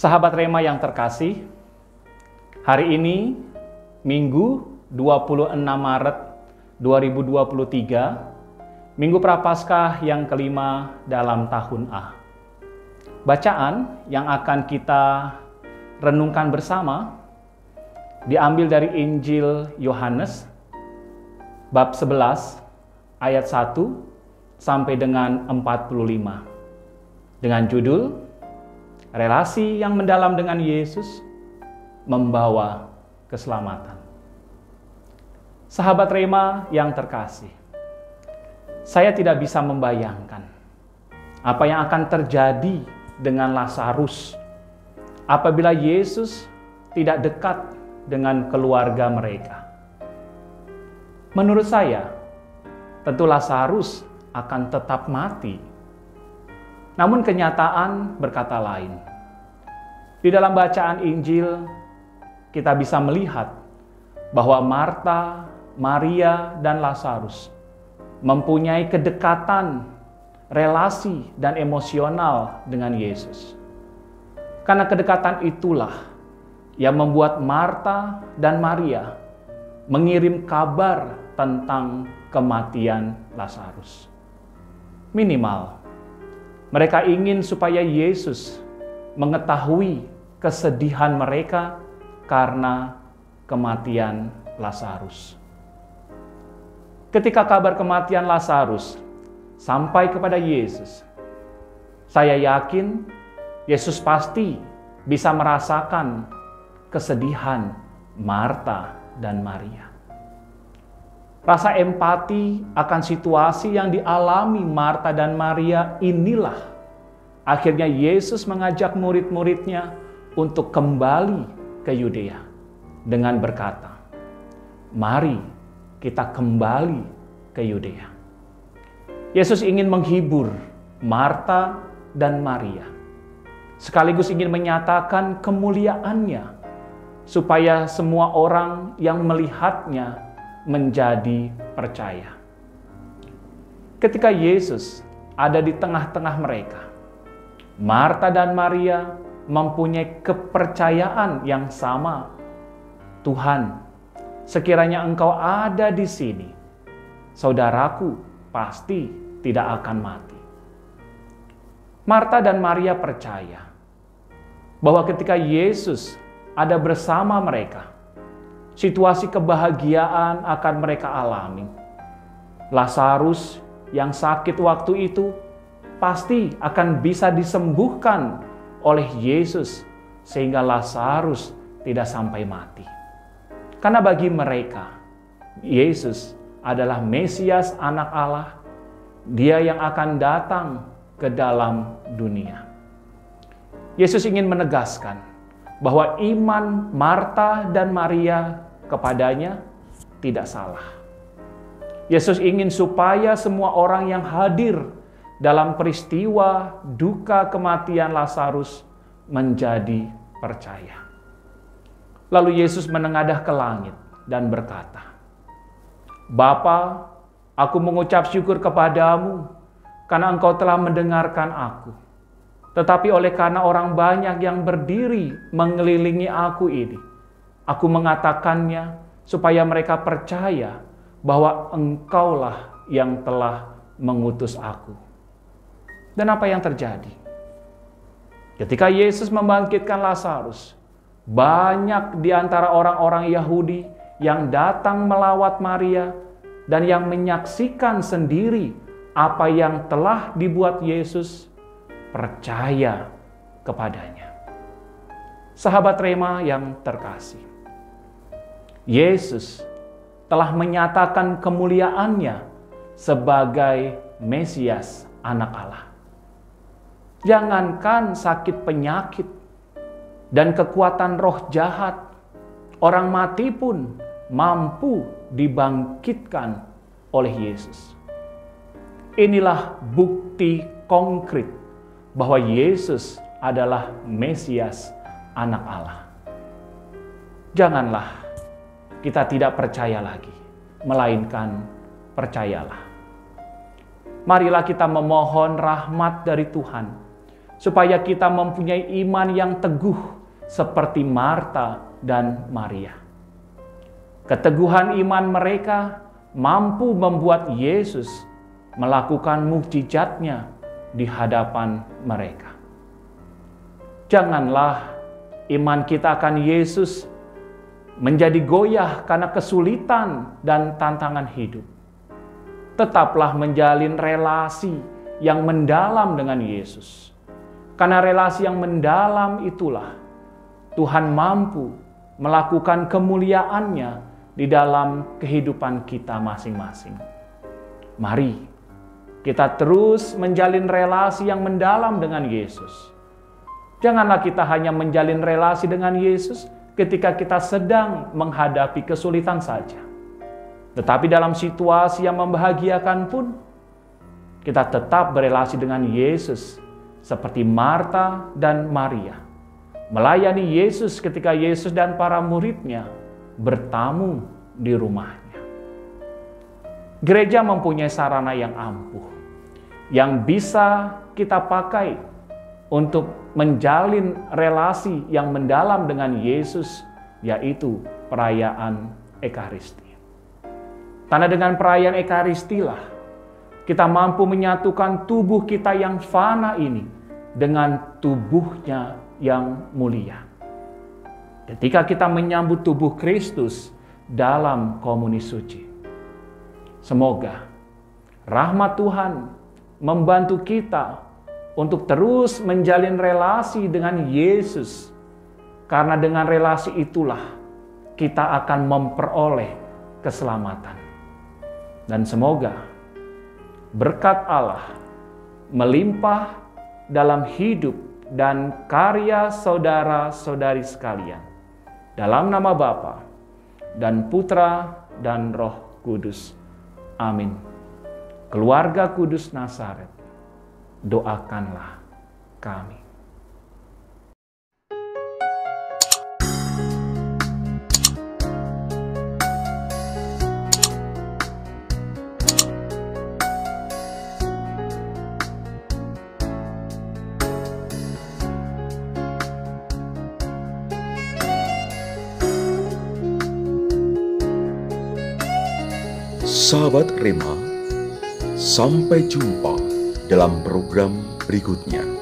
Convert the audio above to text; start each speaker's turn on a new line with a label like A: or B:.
A: Sahabat Rema yang terkasih, hari ini Minggu 26 Maret 2023, Minggu Prapaskah yang kelima dalam tahun A. Bacaan yang akan kita renungkan bersama diambil dari Injil Yohanes bab 11 ayat 1 sampai dengan 45 dengan judul Relasi yang mendalam dengan Yesus membawa keselamatan. Sahabat Rema yang terkasih, saya tidak bisa membayangkan apa yang akan terjadi dengan Lazarus apabila Yesus tidak dekat dengan keluarga mereka. Menurut saya, tentu Lazarus akan tetap mati. Namun kenyataan berkata lain. Di dalam bacaan Injil, kita bisa melihat bahwa Marta, Maria, dan Lazarus mempunyai kedekatan, relasi, dan emosional dengan Yesus. Karena kedekatan itulah yang membuat Marta dan Maria mengirim kabar tentang kematian Lazarus. Minimal, mereka ingin supaya Yesus mengetahui kesedihan mereka karena kematian Lazarus. Ketika kabar kematian Lazarus sampai kepada Yesus, saya yakin Yesus pasti bisa merasakan kesedihan Marta dan Maria. Rasa empati akan situasi yang dialami Marta dan Maria inilah akhirnya Yesus mengajak murid-muridnya untuk kembali ke Yudea dengan berkata, "Mari kita kembali ke Yudea." Yesus ingin menghibur Marta dan Maria, sekaligus ingin menyatakan kemuliaannya supaya semua orang yang melihatnya menjadi percaya. Ketika Yesus ada di tengah-tengah mereka, Marta dan Maria mempunyai kepercayaan yang sama. Tuhan, sekiranya Engkau ada di sini, saudaraku pasti tidak akan mati. Marta dan Maria percaya bahwa ketika Yesus ada bersama mereka, situasi kebahagiaan akan mereka alami. Lazarus yang sakit waktu itu pasti akan bisa disembuhkan oleh Yesus sehingga Lazarus tidak sampai mati. Karena bagi mereka, Yesus adalah Mesias Anak Allah, Dia yang akan datang ke dalam dunia. Yesus ingin menegaskan bahwa iman Marta dan Maria kepadanya tidak salah. Yesus ingin supaya semua orang yang hadir dalam peristiwa duka kematian Lazarus menjadi percaya. Lalu Yesus menengadah ke langit dan berkata, "Bapa, aku mengucap syukur kepadamu karena Engkau telah mendengarkan aku. Tetapi oleh karena orang banyak yang berdiri mengelilingi aku ini, aku mengatakannya supaya mereka percaya bahwa Engkaulah yang telah mengutus aku." Dan apa yang terjadi? Ketika Yesus membangkitkan Lazarus, banyak di antara orang-orang Yahudi yang datang melawat Maria dan yang menyaksikan sendiri apa yang telah dibuat Yesus percaya kepadanya. Sahabat Rema yang terkasih, Yesus telah menyatakan kemuliaannya sebagai Mesias Anak Allah. Jangankan sakit penyakit dan kekuatan roh jahat, orang mati pun mampu dibangkitkan oleh Yesus. Inilah bukti konkret bahwa Yesus adalah Mesias Anak Allah. Janganlah kita tidak percaya lagi, melainkan percayalah. Marilah kita memohon rahmat dari Tuhan supaya kita mempunyai iman yang teguh seperti Marta dan Maria. Keteguhan iman mereka mampu membuat Yesus melakukan mukjizatnya di hadapan mereka. Janganlah iman kita akan Yesus menjadi goyah karena kesulitan dan tantangan hidup. Tetaplah menjalin relasi yang mendalam dengan Yesus. Karena relasi yang mendalam itulah Tuhan mampu melakukan kemuliaannya di dalam kehidupan kita masing-masing. Mari kita terus menjalin relasi yang mendalam dengan Yesus. Janganlah kita hanya menjalin relasi dengan Yesus ketika kita sedang menghadapi kesulitan saja. Tetapi dalam situasi yang membahagiakan pun, kita tetap berelasi dengan Yesus seperti Marta dan Maria. Melayani Yesus ketika Yesus dan para muridnya bertamu di rumahnya. Gereja mempunyai sarana yang ampuh, yang bisa kita pakai untuk menjalin relasi yang mendalam dengan Yesus, yaitu perayaan Ekaristi. Karena dengan perayaan Ekaristilah kita mampu menyatukan tubuh kita yang fana ini dengan tubuhnya yang mulia. Ketika kita menyambut tubuh Kristus dalam komuni suci. Semoga rahmat Tuhan membantu kita untuk terus menjalin relasi dengan Yesus. Karena dengan relasi itulah kita akan memperoleh keselamatan. Dan semoga berkat Allah melimpah dalam hidup dan karya saudara-saudari sekalian. Dalam nama Bapa dan Putra dan Roh Kudus. Amin. Keluarga Kudus Nazaret, doakanlah kami.
B: Sahabat Rema, sampai jumpa dalam program berikutnya.